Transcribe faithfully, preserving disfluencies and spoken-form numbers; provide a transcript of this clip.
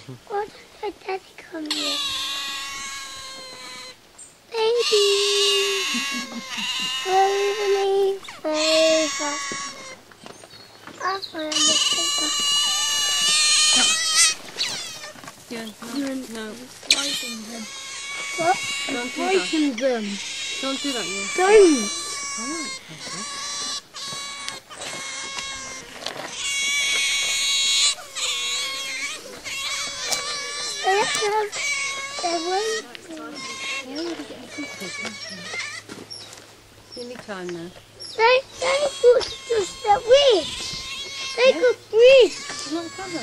Why did Daddy come here? Baby! Slowly over. I found the paper. Yeah, no, no. Frighten them. What? Don't do Frighten that. them. Don't do that, you. Don't! Alright, They have to have their way. Any time now. They, they could just that wish. They yeah. could breathe. It's not cover.